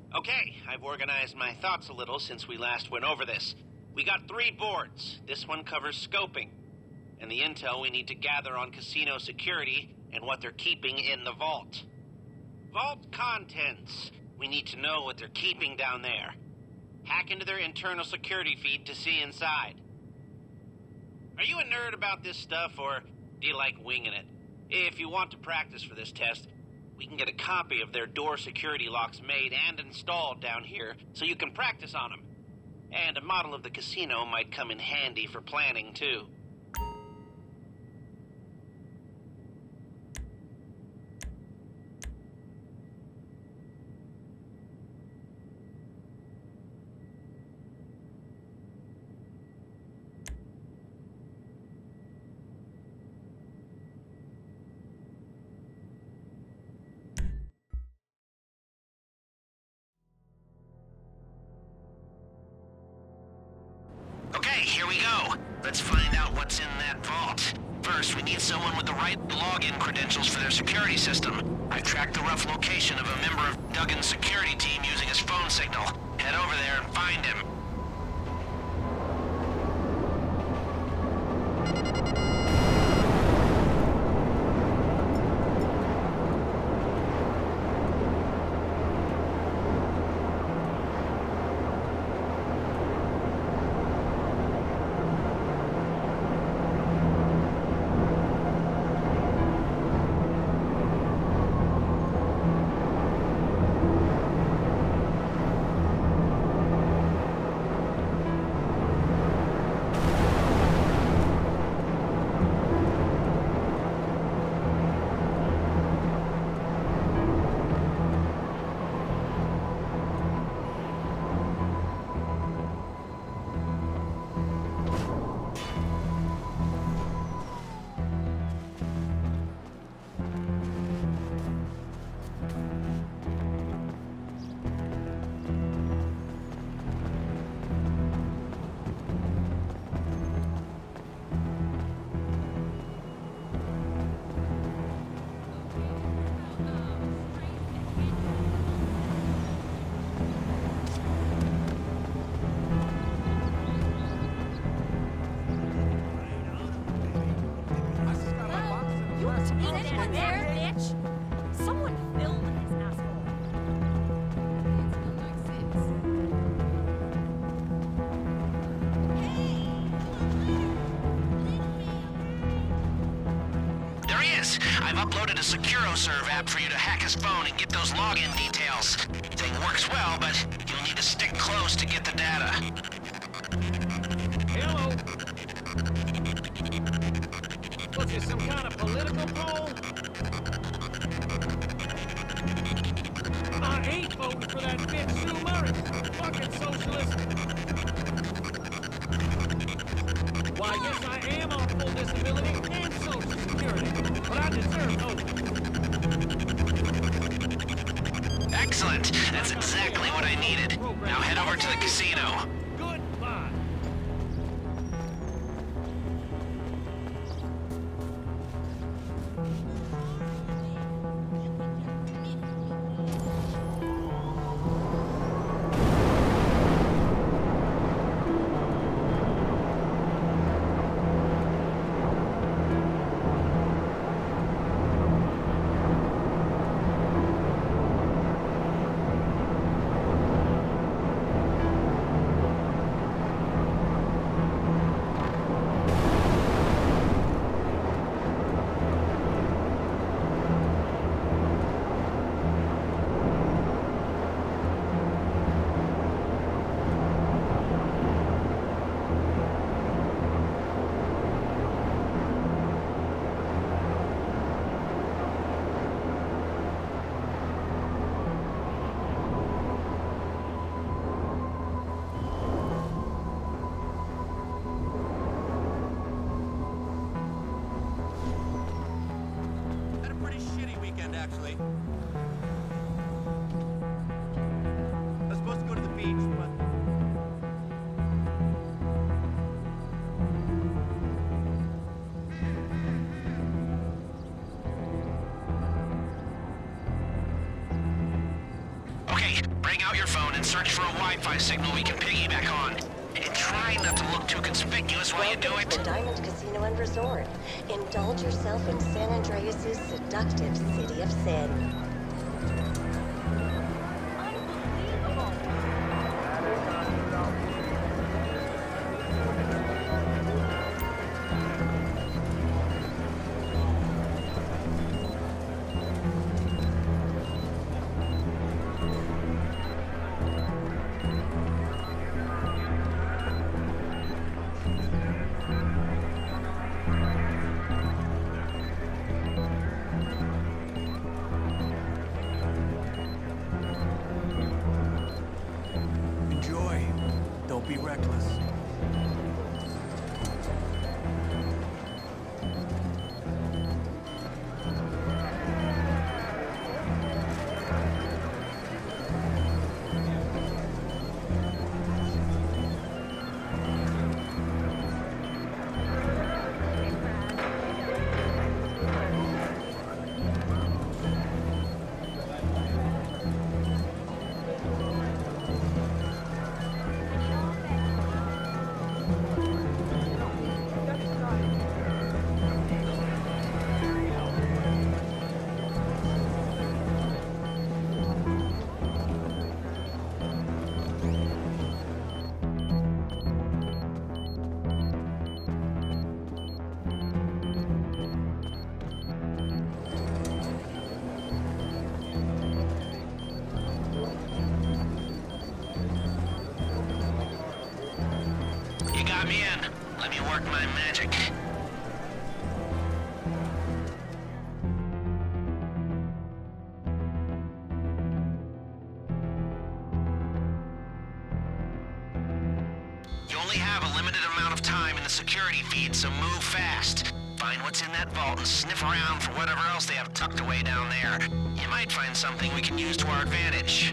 Okay, I've organized my thoughts a little since we last went over this. We got 3 boards. This one covers scoping, and the intel we need to gather on casino security and what they're keeping in the vault. Vault contents. We need to know what they're keeping down there. Hack into their internal security feed to see inside. Are you a nerd about this stuff, or do you like winging it? If you want to practice for this test, we can get a copy of their door security locks made and installed down here so you can practice on them. And a model of the casino might come in handy for planning, too. Okay, here we go. Let's find out what's in that vault. First, we need someone with the right login credentials for their security system. I've tracked the rough location of a member of Duggan's security team using his phone signal. Head over there and find him. I've uploaded a SecuroServe app for you to hack his phone and get those login details. Thing works well, but you'll need to stick close to get the data. Hello? What's this, some kind of political poll? I ain't voting for that bitch Sue Murray. Fucking socialist. Why, yes, I am on full disability and Social Security, but I deserve hope. Excellent. That's exactly what I needed. Now head over to the casino. Goodbye. Actually, I was supposed to go to the beach, but Okay, Bring out your phone and search for a Wi-Fi signal we can piggyback on. And try not to look too conspicuous while you do Welcome it. to the Diamond Casino and Resort. Indulge yourself in San Andreas' seductive city of sin. Enjoy. Don't be reckless. You got me in. Let me work my magic. You only have a limited amount of time in the security feed, so move fast. Find what's in that vault and sniff around for whatever else they have tucked away down there. You might find something we can use to our advantage.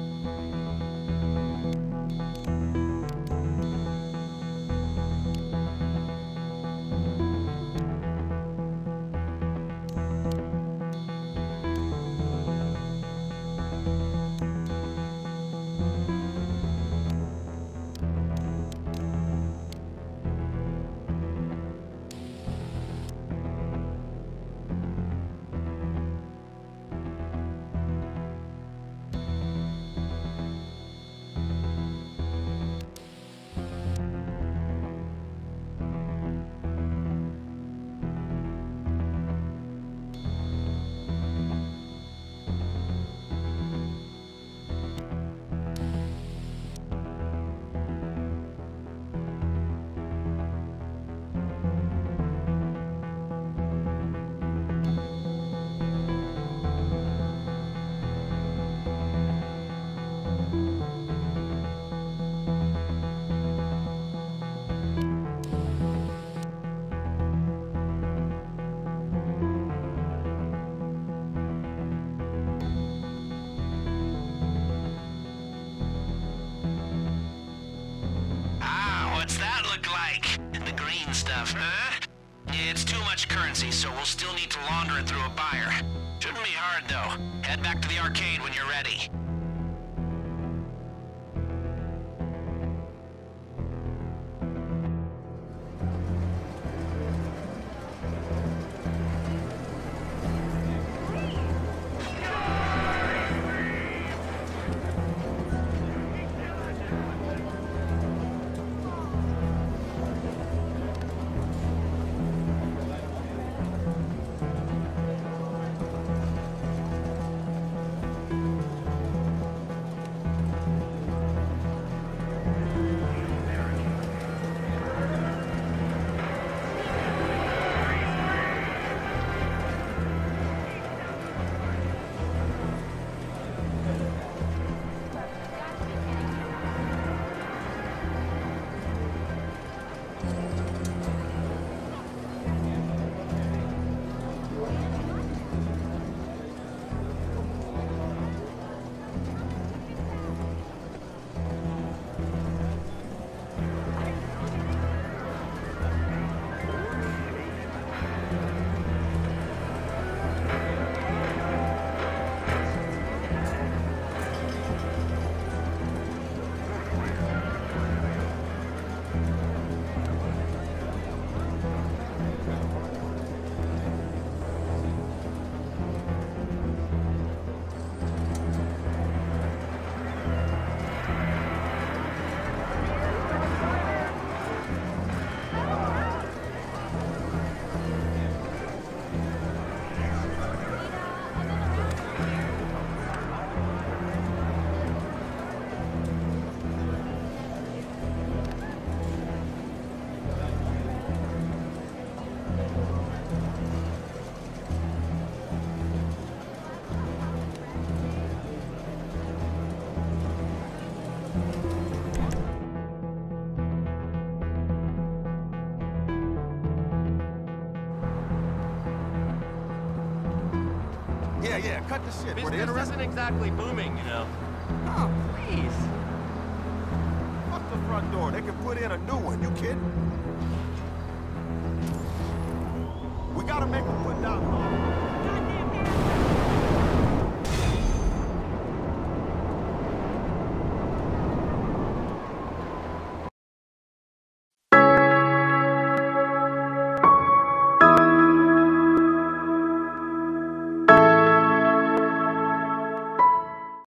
What's that look like? The green stuff, huh? It's too much currency, so we'll still need to launder it through a buyer. Shouldn't be hard, though. Head back to the arcade when you're ready. Yeah, cut the shit. Were they Business interested? isn't exactly booming, you know. Oh, please. Fuck the front door. They can put in a new one. You kidding? We gotta make them put down the law.